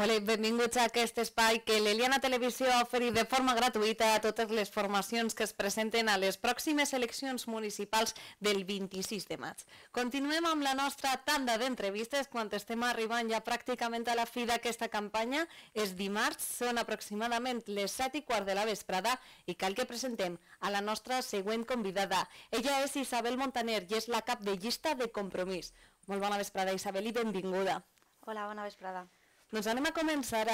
Hola i benvinguts a aquest espai que l'Eliana Televisió ha oferit de forma gratuïta a totes les formacions que es presenten a les pròximes eleccions municipals del 26 de maig. Continuem amb la nostra tanda d'entrevistes quan estem arribant ja pràcticament a la fi d'aquesta campanya. És dimarts, són aproximadament les 7:15 de la vesprada i cal que presentem a la nostra següent convidada. Ella és Isabel Montaner i és la cap de llista de Compromís. Molt bona vesprada, Isabel, i benvinguda. Hola, bona vesprada. Doncs anem a començar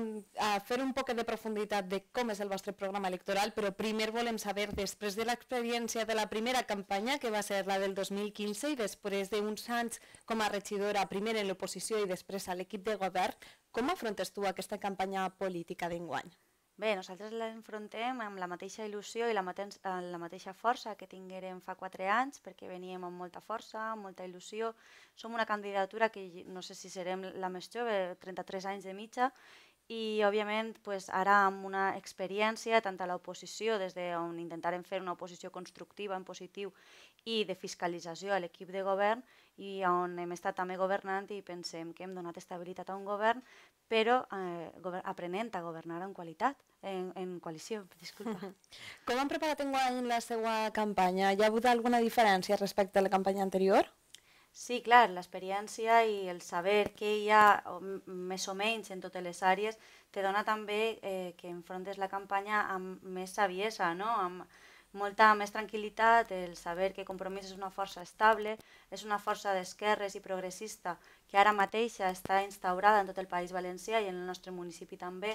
a fer un poc de profunditat de com és el vostre programa electoral, però primer volem saber, després de l'experiència de la primera campanya, que va ser la del 2015, i després d'uns anys com a regidora, primer en l'oposició i després a l'equip de govern, com afrontes tu aquesta campanya política d'enguany? Bé, nosaltres l'enfrontem amb la mateixa il·lusió i la mateixa força que tinguérem fa 4 anys, perquè veníem amb molta força, amb molta il·lusió. Som una candidatura que no sé si serem la més jove, 33 anys de mitja, i òbviament ara amb una experiència tant a l'oposició, des d'on intentarem fer una oposició constructiva en positiu i de fiscalització a l'equip de govern, i on hem estat també governant i pensem que hem donat estabilitat a un govern, però aprenent a governar en qualitat, en coalició, disculpa. Com han preparat enguany la seva campanya? Hi ha hagut alguna diferència respecte a la campanya anterior? Sí, clar, l'experiència i el saber què hi ha més o menys en totes les àrees te dona també que enfrontes la campanya amb més saviesa, no? Amb molta més tranquil·litat, el saber que Compromís és una força estable, és una força d'esquerres i progressista que ara mateixa està instaurada en tot el País Valencià i en el nostre municipi també,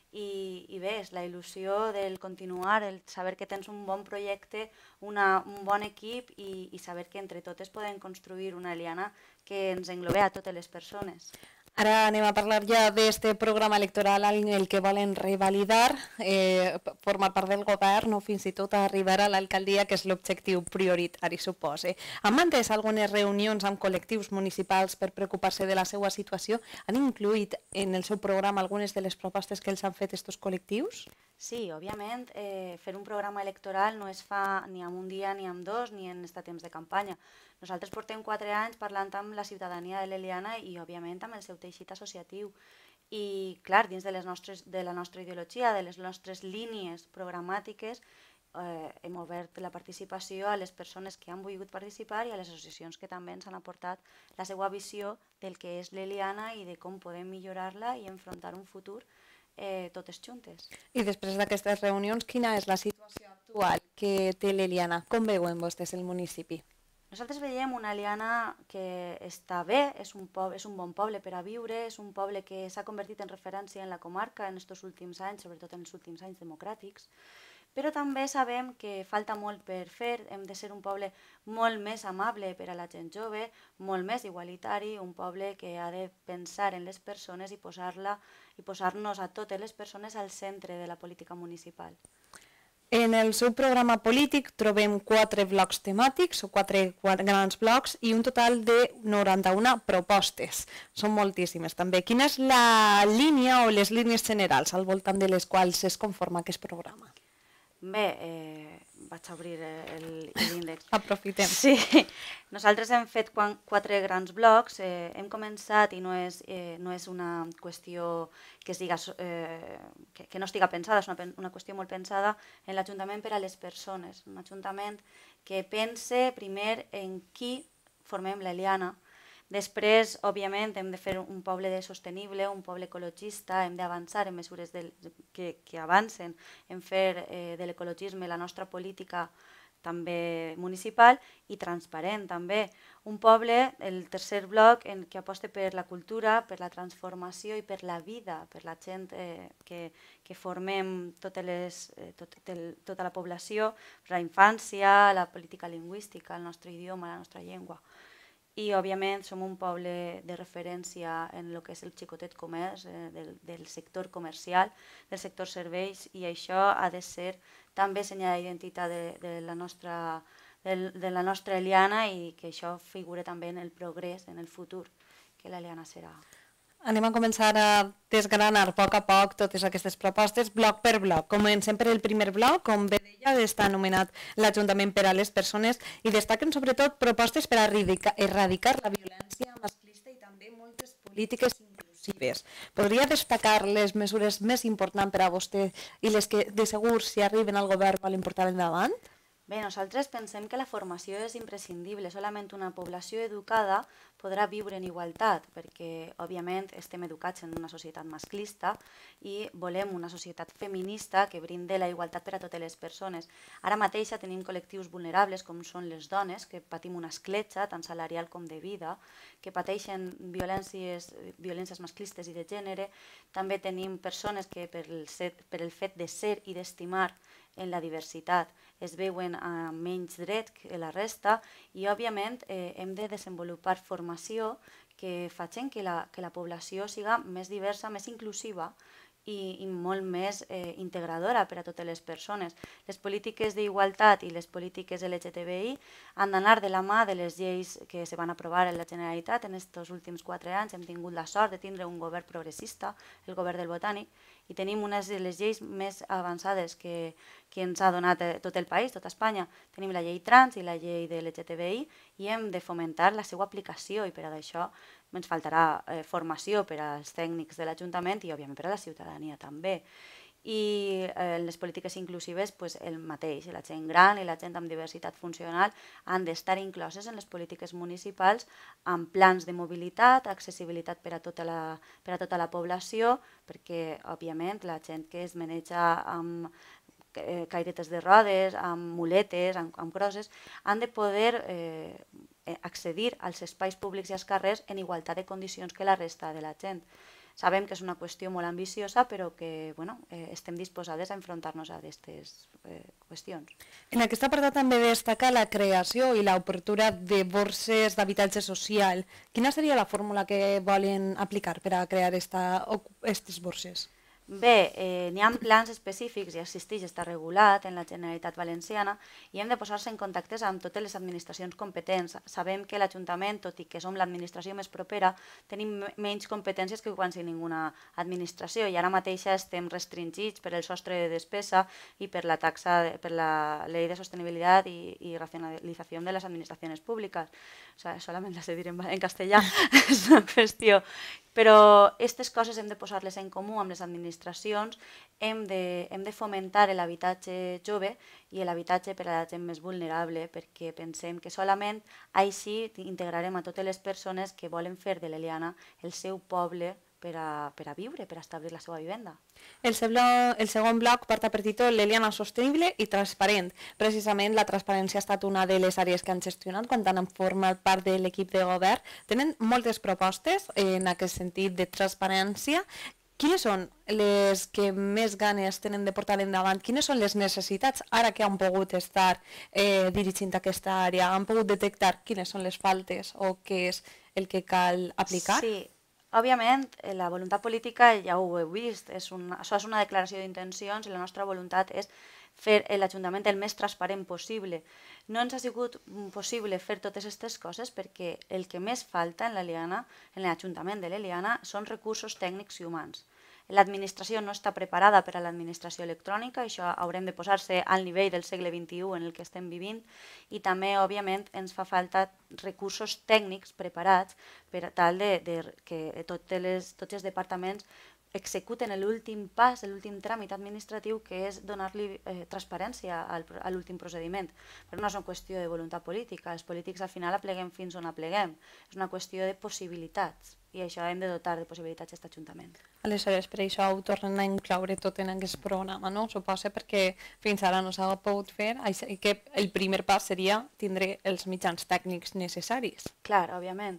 i bé, és la il·lusió del continuar, el saber que tens un bon projecte, un bon equip i saber que entre totes podem construir una aliança que ens englobe a totes les persones. Ara anem a parlar ja d'aquest programa electoral en el que volen revalidar, formar part del govern o fins i tot arribar a l'alcaldia, que és l'objectiu prioritari, supose. Han mantès algunes reunions amb col·lectius municipals per preocupar-se de la seva situació? Han incluït en el seu programa algunes de les propostes que els han fet aquests col·lectius? Sí, òbviament, fer un programa electoral no es fa ni en un dia ni en dos ni en aquest temps de campanya. Nosaltres portem 4 anys parlant amb la ciutadania de l'Eliana i, òbviament, amb el seu teixit associatiu. I, clar, dins de la nostra ideologia, de les nostres línies programàtiques, hem obert la participació a les persones que han volgut participar i a les associacions que també ens han aportat la seva visió del que és l'Eliana i de com podem millorar-la i enfrontar un futur totes juntes. I després d'aquestes reunions, quina és la situació actual que té l'Eliana? Com veuen vostès el municipi? Nosaltres veiem una Eliana que està bé, és un bon poble per a viure, és un poble que s'ha convertit en referència en la comarca en aquests últims anys, sobretot en els últims anys democràtics, però també sabem que falta molt per fer, hem de ser un poble molt més amable per a la gent jove, molt més igualitari, un poble que ha de pensar en les persones i posar-nos a totes les persones al centre de la política municipal. En el seu programa polític trobem 4 blocs temàtics, o 4 grans blocs, i un total de 91 propostes. Són moltíssimes també. Quina és la línia o les línies generals al voltant de les quals es conforma aquest programa? Bé, vaig obrir l'índex. Aprofitem. Sí, nosaltres hem fet 4 grans blocs, hem començat i no és una qüestió que no estiga pensada, és una qüestió molt pensada en l'Ajuntament per a les persones, un ajuntament que pense primer en qui formem l'Eliana. Després, òbviament, hem de fer un poble sostenible, un poble ecologista, hem d'avançar en mesures que avancen en fer de l'ecologisme la nostra política també municipal i transparent també. Un poble, el tercer bloc, que aposta per la cultura, per la transformació i per la vida, per la gent que formem tota la població, per la infància, la política lingüística, el nostre idioma, la nostra llengua. I, òbviament, som un poble de referència en el que és el xicotet comerç, del sector comercial, del sector serveis, i això ha de ser també senyal d'identitat de la nostra Eliana i que això figure també en el progrés, en el futur, que l'Eliana serà. Anem a començar a desgranar a poc totes aquestes propostes, bloc per bloc. Comencem per el primer bloc, com bé deia, està anomenat l'Ajuntament per a les persones i destaquen sobretot propostes per a erradicar la violència masclista i també moltes polítiques inclusives. nocives. Podria destacar les mesures més importants per a vostè i les que de segur si arriben al govern volen portar endavant? Bé, nosaltres pensem que la formació és imprescindible. Solament una població educada podrà viure en igualtat, perquè, òbviament, estem educats en una societat masclista i volem una societat feminista que brinde la igualtat per a totes les persones. Ara mateix tenim col·lectius vulnerables, com són les dones, que patim una escletxa, tant salarial com de vida, que pateixen violències masclistes i de gènere. També tenim persones que, per el fet de ser i d'estimar en la diversitat, es veuen amb menys dret que la resta i, òbviament, hem de desenvolupar formació que facin que la població siga més diversa, més inclusiva i molt més integradora per a totes les persones. Les polítiques d'igualtat i les polítiques LGTBI han d'anar de la mà de les lleis que se van aprovar en la Generalitat. En aquests últims 4 anys hem tingut la sort de tindre un govern progressista, el govern del Botànic, i tenim unes de les lleis més avançades que ens ha donat tot el país, tota Espanya. Tenim la llei trans i la llei de l'LGTBI i hem de fomentar la seva aplicació i per a això ens faltarà formació per als tècnics de l'Ajuntament i, òbviament, per a la ciutadania també. I les polítiques inclusives, el mateix, la gent gran i la gent amb diversitat funcional han d'estar incloses en les polítiques municipals amb plans de mobilitat, accessibilitat per a tota la població, perquè, òbviament, la gent que es maneja amb cairetes de rodes, amb muletes, amb crosses, han de poder accedir als espais públics i als carrers en igualtat de condicions que la resta de la gent. Sabem que és una qüestió molt ambiciosa, però que estem disposades a enfrontar-nos a aquestes qüestions. En aquest apartat també destaca la creació i l'obertura de borses d'habitatge social. Quina seria la fórmula que volen aplicar per a crear aquestes borses? Bé, n'hi ha plans específics i existeix, està regulat en la Generalitat Valenciana i hem de posar-se en contacte amb totes les administracions competents. Sabem que l'Ajuntament, tot i que som l'administració més propera, tenim menys competències que quasi ninguna administració i ara mateix estem restringits per el sostre de despesa i per la taxa, per la Ley de Sostenibilitat i Racionalització de les Administracions Públiques. Solament la sé dir en castellà, és una qüestió. Però aquestes coses hem de posar-les en comú amb les administracions, hem de fomentar l'habitatge jove i l'habitatge per a la gent més vulnerable, perquè pensem que solament així integrarem a totes les persones que volen fer de l'Eliana el seu poble per a viure, per a establir la seva vivenda. El segon bloc porta per títol l'Eliana sostenible i transparent. Precisament la transparència ha estat una de les àrees que han gestionat quan han format part de l'equip de govern. Tenen moltes propostes en aquest sentit de transparència. Quines són les que més ganes tenen de portar endavant? Quines són les necessitats ara que han pogut estar dirigint aquesta àrea? Han pogut detectar quines són les faltes o què és el que cal aplicar? Sí. Òbviament, la voluntat política ja ho heu vist, això és una declaració d'intencions i la nostra voluntat és fer l'Ajuntament el més transparent possible. No ens ha sigut possible fer totes aquestes coses perquè el que més falta en l'Ajuntament de l'Eliana són recursos tècnics i humans. L'administració no està preparada per a l'administració electrònica, això haurem de posar-se al nivell del segle XXI en el que estem vivint i també, òbviament, ens fa falta recursos tècnics preparats per tal que tots els departaments executen l'últim pas, l'últim tràmit administratiu, que és donar-li transparència a l'últim procediment. Però no és una qüestió de voluntat política, els polítics al final apleguem fins on apleguem, és una qüestió de possibilitats i això hem de dotar de possibilitats a aquest Ajuntament. Aleshores, per això ho tornen a incloure tot en aquest programa, no? Suposa perquè fins ara no s'ha pogut fer i que el primer pas seria tindre els mitjans tècnics necessaris. Clar, òbviament.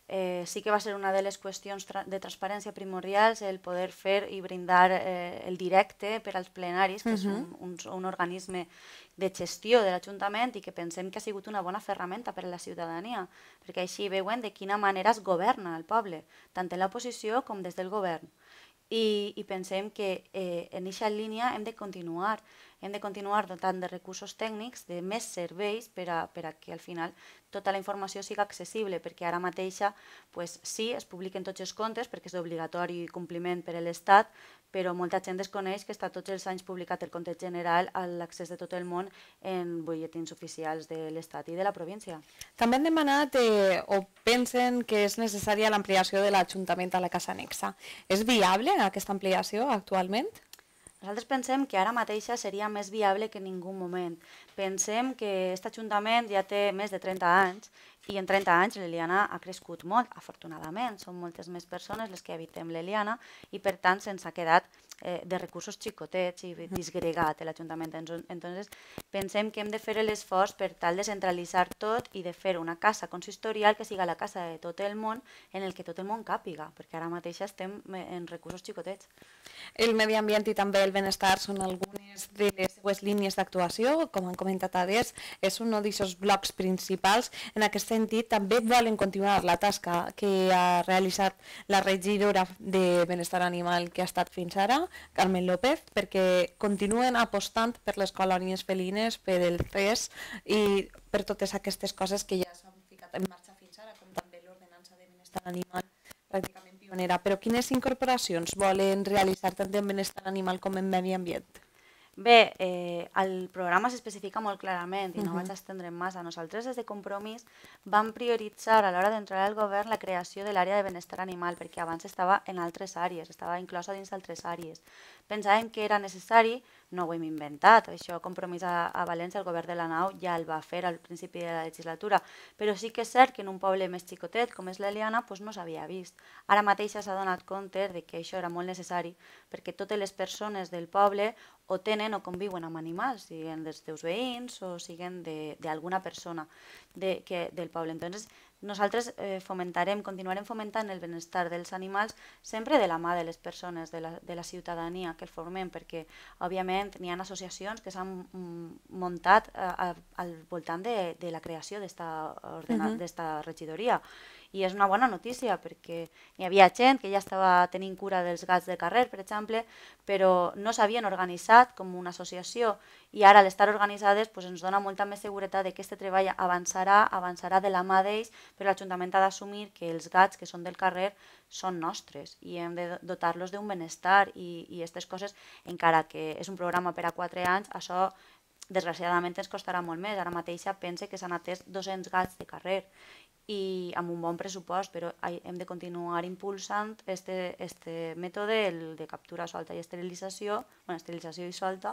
Sí que va ser una de les qüestions de transparència primordials el poder fer i brindar el directe per als plenaris, que és un organisme de gestió de l'Ajuntament i que pensem que ha sigut una bona ferramenta per a la ciutadania, perquè així veuen de quina manera es governa el poble, tant en l'oposició com des del govern. I pensem que en aquesta línia hem de continuar dotant de recursos tècnics, de més serveis per a que al final tota la informació siga accessible, perquè ara mateixa sí, es publiquen tots els comptes perquè és d'obligatori compliment per a l'Estat, però molta gent desconeix que està tots els anys publicat el compte general a l'accés de tot el món en butlletins oficials de l'Estat i de la província. També han demanat o pensen que és necessària l'ampliació de l'Ajuntament a la Casa Anexa. És viable aquesta ampliació actualment? Nosaltres pensem que ara mateixa seria més viable que en ningú moment. Pensem que aquest Ajuntament ja té més de 30 anys i en 30 anys l'Eliana ha crescut molt, afortunadament. Són moltes més persones les que habitem l'Eliana i per tant se'ns ha quedat de recursos xicotets i disgregat l'Ajuntament. Entonces pensem que hem de fer l'esforç per tal de centralitzar tot i de fer una casa consistorial que siga la casa de tot el món en el que tot el món càpiga, perquè ara mateix estem en recursos xicotets. El medi ambient i també el benestar són algunes de les seues línies d'actuació, com han comentat adés, és un d'aquests blocs principals. En aquest sentit, també volen continuar la tasca que ha realitzat la regidora de Benestar Animal que ha estat fins ara, Carmen López, perquè continuen apostant per les colònies felines, per el CES i per totes aquestes coses que ja s'han ficat en marxa fins ara, com també l'ordenança de benestar animal, pràcticament pionera. Però quines incorporacions volen realitzar tant en benestar animal com en medi ambient? Bé, el programa s'especifica molt clarament i no vaig estendre massa. Nosaltres des de Compromís vam prioritzar a l'hora d'entrar al govern la creació de l'àrea de benestar animal perquè abans estava en altres àrees, estava inclosa dins d'altres àrees. Pensàvem que era necessari, no ho hem inventat, això Compromís a València, el govern de la Nau ja el va fer al principi de la legislatura, però sí que és cert que en un poble més xicotet com és l'Eliana no s'havia vist. Ara mateix s'ha donat compte de que això era molt necessari perquè totes les persones del poble o tenen o conviuen amb animals, siguin dels teus veïns o siguin d'alguna persona del poble. Entonces, nosaltres continuarem fomentant el benestar dels animals sempre de la mà de les persones, de la ciutadania que el formem, perquè òbviament n'hi ha associacions que s'han muntat al voltant de la creació d'esta regidoria. I és una bona notícia perquè hi havia gent que ja estava tenint cura dels gats de carrer, per exemple, però no s'havien organitzat com una associació i ara a l'estar organitzades ens dona molta més seguretat que aquest treball avançarà de la mà d'ells, però l'Ajuntament ha d'assumir que els gats que són del carrer són nostres i hem de dotar-los d'un benestar i aquestes coses, encara que és un programa per a 4 anys, això desgraciadament ens costarà molt més. Ara mateixa pense que s'han atès 200 gats de carrer i amb un bon pressupost, però hem de continuar impulsant este mètode, el de captura, solta i esterilització i solta,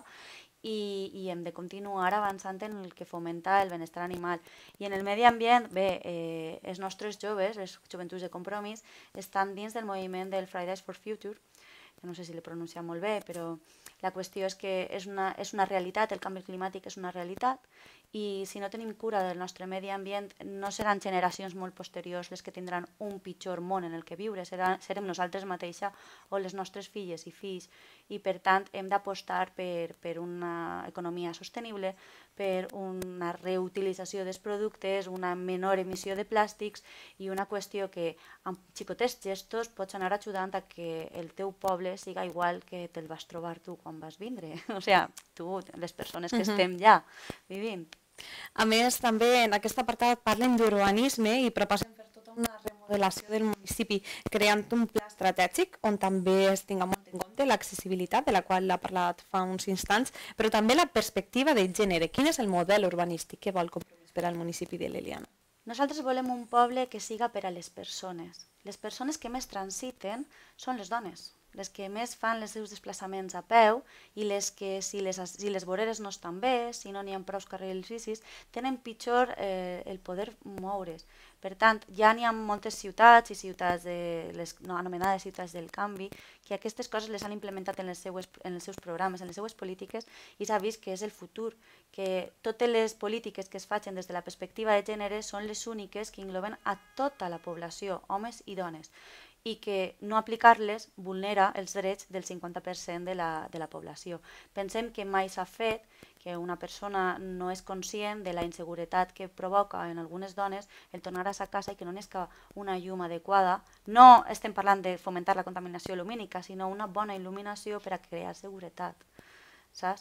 i hem de continuar avançant en el que fomenta el benestar animal. I en el medi ambient, bé, els nostres joves, les joventuts de Compromís, estan dins del moviment del Fridays for Future, que no sé si l'he pronunciat molt bé, però la qüestió és que és una realitat, el canvi climàtic és una realitat, i si no tenim cura del nostre medi ambient no seran generacions molt posteriors les que tindran un pitjor món en el que viure, serem nosaltres mateixa o les nostres filles i fills, i per tant hem d'apostar per una economia sostenible, per una reutilització dels productes, una menor emissió de plàstics i una qüestió que amb xicotets gestos pots anar ajudant a que el teu poble siga igual que te'l vas trobar tu quan vas vindre, o sigui, tu, les persones que estem ja vivint. A més, també en aquest apartat parlen d'urbanisme i proposen fer tota una remodelació del municipi, creant un pla estratègic on també es tinga molt en compte l'accessibilitat, de la qual ha parlat fa uns instants, però també la perspectiva de gènere. Quin és el model urbanístic que vol Compromís per al municipi de l'Eliana? Nosaltres volem un poble que siga per a les persones. Les persones que més transiten són les dones, les que més fan els seus desplaçaments a peu i les que, si les voreres no estan bé, si no n'hi ha prou carrils bicis, tenen pitjor el poder moure's. Per tant, ja n'hi ha moltes ciutats i ciutats, les anomenades ciutats del canvi, que aquestes coses les han implementat en els seus programes, en les seues polítiques, i s'ha vist que és el futur, que totes les polítiques que es facin des de la perspectiva de gènere són les úniques que engloben a tota la població, homes i dones, i que no aplicar-les vulnera els drets del 50% de la població. Pensem que mai s'ha fet, que una persona no és conscient de la inseguretat que provoca en algunes dones el tornar a sa casa i que no n'és una llum adequada. No estem parlant de fomentar la contaminació lumínica, sinó una bona il·luminació per a crear seguretat. Saps?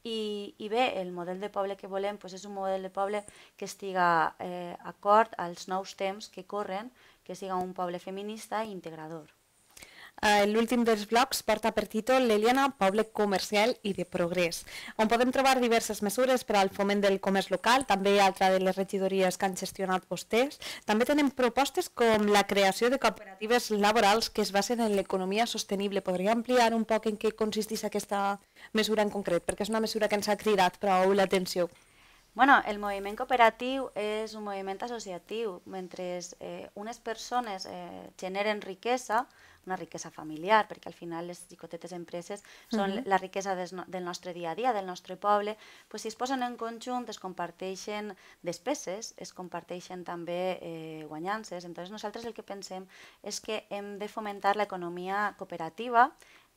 I bé, el model de poble que volem és un model de poble que estiga acord als nous temps que corren, que siga un poble feminista i integrador. L'últim dels blocs porta per títol l'Eliana, poble comercial i de progrés, on podem trobar diverses mesures per al foment del comerç local, també altra de les regidories que han gestionat vostès. També tenen propostes com la creació de cooperatives laborals que es basen en l'economia sostenible. Podria ampliar un poc en què consisteix aquesta mesura en concret, perquè és una mesura que ens ha cridat prou l'atenció. Bueno, el moviment cooperatiu és un moviment associatiu. Mentre unes persones generen riquesa, una riquesa familiar, perquè al final les xicotetes empreses són la riquesa del nostre dia a dia, del nostre poble, pues si es posen en conjunt es comparteixen despeses, es comparteixen també guanyances. Entonces nosaltres el que pensem és que hem de fomentar l'economia cooperativa,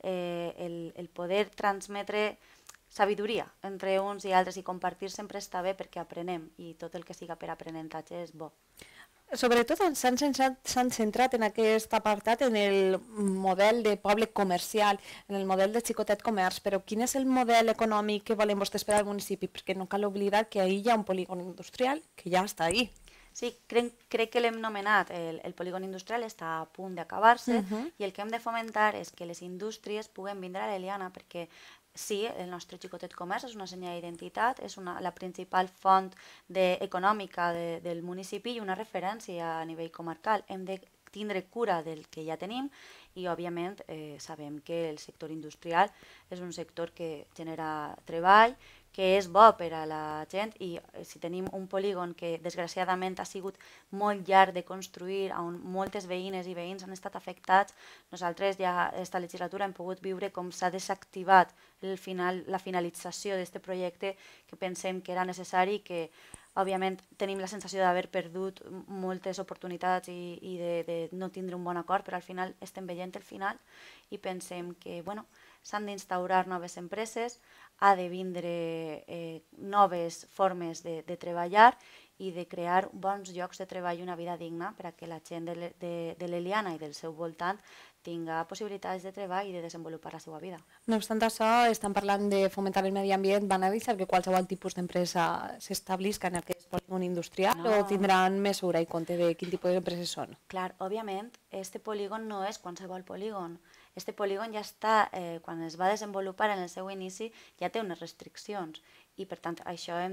el poder transmetre sabidoria entre uns i altres, i compartir sempre està bé perquè aprenem, i tot el que siga per aprenentatge és bo. Sobretot s'han centrat en aquest apartat en el model de poble comercial, en el model de xicotet comerç, però quin és el model econòmic que volen vostès per al municipi? Perquè no cal oblidar que ahir hi ha un polígon industrial que ja està ahí. Sí, crec que l'hem nomenat, el polígon industrial està a punt d'acabar-se, i el que hem de fomentar és que les indústries puguen vindre a l'Eliana, perquè sí, el nostre xicotet comerç és una senyal d'identitat, és la principal font econòmica del municipi i una referència a nivell comarcal. Hem de tindre cura del que ja tenim i, òbviament, sabem que el sector industrial és un sector que genera treball, que és bo per a la gent, i si tenim un polígon que desgraciadament ha sigut molt llarg de construir, on moltes veïnes i veïns han estat afectats, nosaltres ja aquesta legislatura hem pogut viure com s'ha desactivat la finalització d'aquest projecte, que pensem que era necessari i que òbviament tenim la sensació d'haver perdut moltes oportunitats i de no tindre un bon acord, però al final estem veient el final i pensem que s'han d'instaurar noves empreses, ha de vindre noves formes de treballar i de crear bons llocs de treball i una vida digna per a que la gent de l'Eliana i del seu voltant tinga possibilitats de treball i de desenvolupar la seva vida. No obstant això, estan parlant de fomentar el medi ambient. Van a deixar que qualsevol tipus d'empresa s'establisca en aquest polígon industrial o tindran mesura i compte de quin tipus d'empreses són? Clar, òbviament, este polígon no és qualsevol polígon. Este polígon ja està, quan es va desenvolupar en el seu inici, ja té unes restriccions. I per tant això hem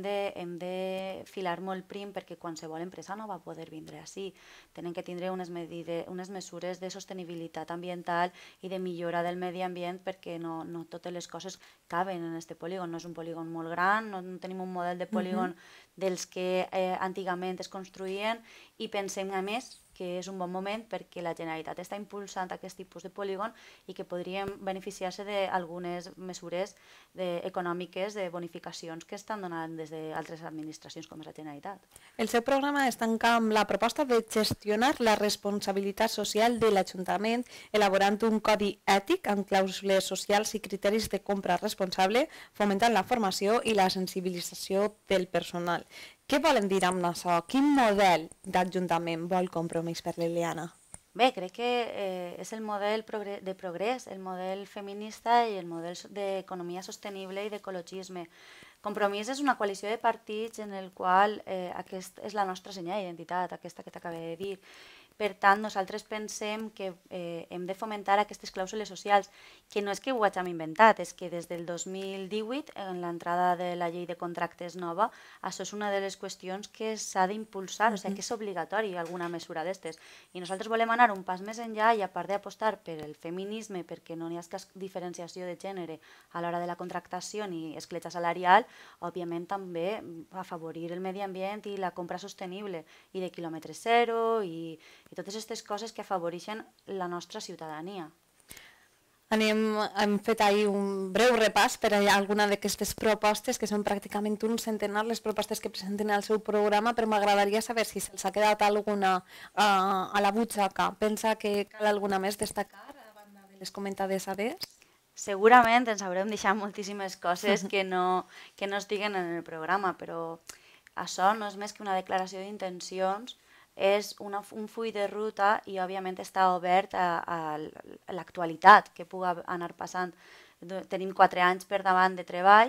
de filar molt prim, perquè qualsevol empresa no va poder vindre així. Tenen que tindre unes mesures de sostenibilitat ambiental i de millora del medi ambient, perquè no totes les coses caben en aquest polígon. No és un polígon molt gran, no tenim un model de polígon dels que antigament es construïen, i pensem a més que és un bon moment perquè la Generalitat està impulsant aquest tipus de polígon i que podríem beneficiar-se d'algunes mesures econòmiques de bonificacions que estan donant des d'altres administracions com és la Generalitat. El seu programa es tanca amb la proposta de gestionar la responsabilitat social de l'Ajuntament, elaborant un codi ètic amb clàusules socials i criteris de compra responsable, fomentant la formació i la sensibilització del personal. Què volen dir amb això? Quin model d'Ajuntament vol Compromís per l'Eliana? Bé, crec que és el model de progrés, el model feminista i el model d'economia sostenible i d'ecologisme. Compromís és una coalició de partits en el qual aquesta és la nostra senyal d'identitat, aquesta que t'acabé de dir. Per tant, nosaltres pensem que hem de fomentar aquestes clàusules socials, que no és que ho hàgim inventat, és que des del 2018, en l'entrada de la llei de contractes nova, això és una de les qüestions que s'ha d'impulsar, o sigui que és obligatori alguna mesura d'aquestes. I nosaltres volem anar un pas més enllà i, a part d'apostar per el feminisme, perquè no n'hi ha cap diferenciació de gènere a l'hora de la contractació ni escletxa salarial, òbviament també afavorir el medi ambient i la compra sostenible i de quilòmetre zero i totes aquestes coses que afavoreixen la nostra ciutadania. Hem fet ahir un breu repàs per a alguna d'aquestes propostes, que són pràcticament un centenar les propostes que presenten al seu programa, però m'agradaria saber si se'ls ha quedat alguna a la butxaca. Pensa que cal alguna més destacar a banda de les comentades adés? Segurament ens haurem deixat moltíssimes coses que no estiguen en el programa, però això no és més que una declaració d'intencions, és un full de ruta i òbviament està obert a l'actualitat que pugui anar passant. Tenim 4 anys per davant de treball,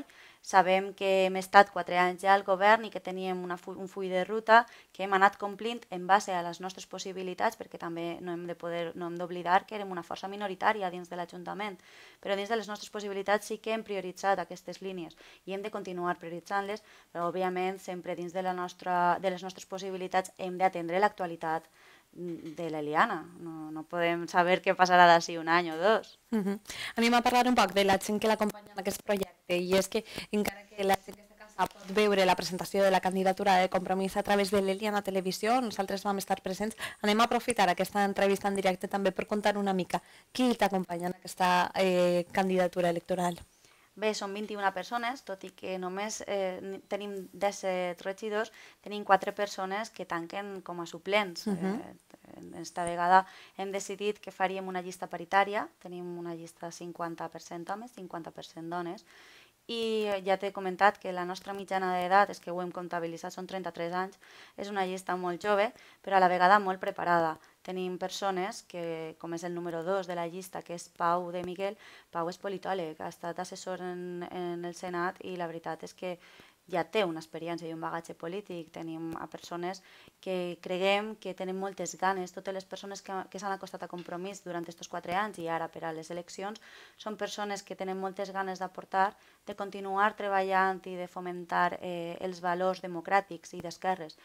Sabem que hem estat 4 anys ja al govern i que teníem un full de ruta que hem anat complint en base a les nostres possibilitats, perquè també no hem d'oblidar que érem una força minoritària dins de l'Ajuntament, però dins de les nostres possibilitats sí que hem prioritzat aquestes línies i hem de continuar prioritzant-les, però òbviament sempre dins de les nostres possibilitats hem d'atendre l'actualitat de l'Eliana. No podem saber què passarà d'ací un any o dos. Anem a parlar un poc de la gent que l'acompanya en aquest projecte, i és que encara que la gent que està a casa pot veure la presentació de la candidatura de Compromís a través de l'Eliana Televisió, nosaltres vam estar presents, anem a aprofitar aquesta entrevista en directe també per contar una mica qui t'acompanya en aquesta candidatura electoral. Bé, són 21 persones, tot i que només tenim 17 regidors, tenim 4 persones que tanquen com a suplents. Esta vegada hem decidit que faríem una llista paritària, tenim una llista 50% homes, 50% dones, i ja t'he comentat que la nostra mitjana d'edat, és que ho hem comptabilitzat, són 33 anys, és una llista molt jove, però a la vegada molt preparada. Tenim persones que, com és el número 2 de la llista, que és Pau de Miguel. Pau és politòleg, ha estat assessor en el Senat i la veritat és que ja té una experiència i un bagatge polític. Tenim a persones que creguem que tenen moltes ganes. Totes les persones que s'han acostat a Compromís durant aquests 4 anys i ara per a les eleccions són persones que tenen moltes ganes d'aportar, de continuar treballant i de fomentar els valors democràtics i d'esquerres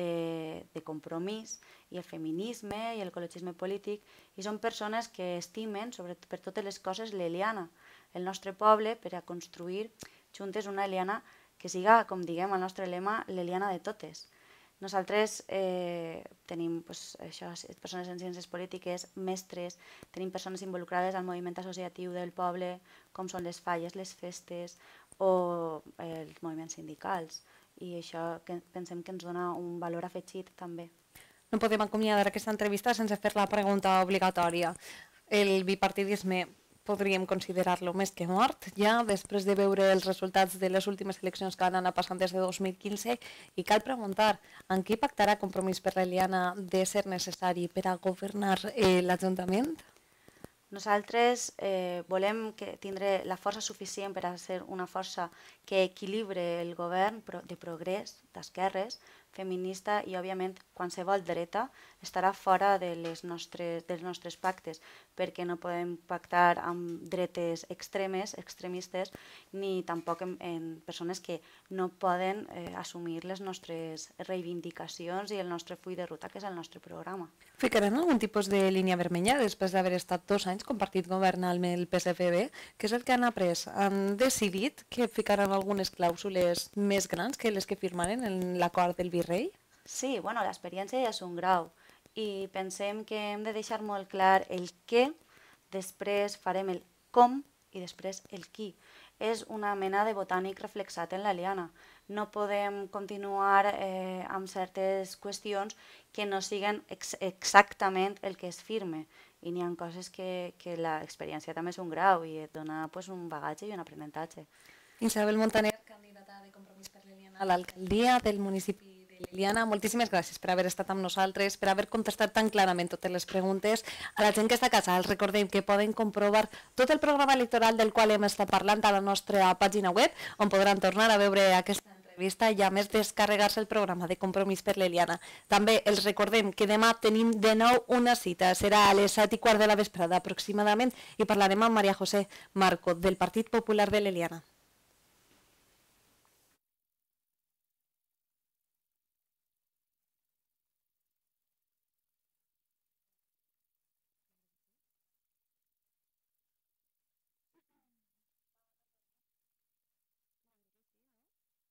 de Compromís i el feminisme i el ecologisme polític, i són persones que estimen, sobretot per totes les coses, l'Eliana, el nostre poble, per a construir juntes una Eliana que siga, com diguem el nostre lema, l'Eliana de totes. Nosaltres tenim persones en ciències polítiques, mestres, tenim persones involucrades al moviment associatiu del poble, com són les falles, les festes o els moviments sindicals. I això pensem que ens dona un valor afegit també. No podem acomiadar aquesta entrevista sense fer la pregunta obligatòria. El bipartidisme podríem considerar-lo més que mort, ja després de veure els resultats de les últimes eleccions que van anar passant des de 2015, i cal preguntar en què pactarà Compromís per l'Eliana de ser necessari per a governar l'Ajuntament? Nosaltres volem tindre la força suficient per a ser una força que equilibre el govern de progrés, d'esquerres, feminista i, òbviament, qualsevol dreta estarà fora dels nostres pactes, perquè no podem pactar amb dretes extremistes, ni tampoc en persones que no poden assumir les nostres reivindicacions i el nostre full de ruta, que és el nostre programa. Ficaran algun tipus de línia vermella després d'haver estat 2 anys compartit govern amb el PSFB? Què és el que han après? Han decidit que ficaran algunes clàusules més grans que les que firmaren en l'acord del virrei? Sí, l'experiència ja és un grau i pensem que hem de deixar molt clar el què, després farem el com i després el qui. És una mena de botànic reflexat en l'Eliana. No podem continuar amb certes qüestions que no siguen exactament el que es firme. I n'hi ha coses que l'experiència també és un grau i et dona un bagatge i un aprenentatge. Isabel Montaner, candidata de Compromís per l'Eliana a l'alcaldia del municipi de l'Eliana, moltíssimes gràcies per haver estat amb nosaltres, per haver contestat tan clarament totes les preguntes. A la gent que està a casa els recordem que poden comprovar tot el programa electoral del qual hem estat parlant a la nostra pàgina web, on podran tornar a veure aquesta entrevista i a més descarregar-se el programa de Compromís per l'Eliana. També els recordem que demà tenim de nou una cita, serà a les 7:15 de la vesprada aproximadament, i parlarem amb Maria José Marco del Partit Popular de l'Eliana.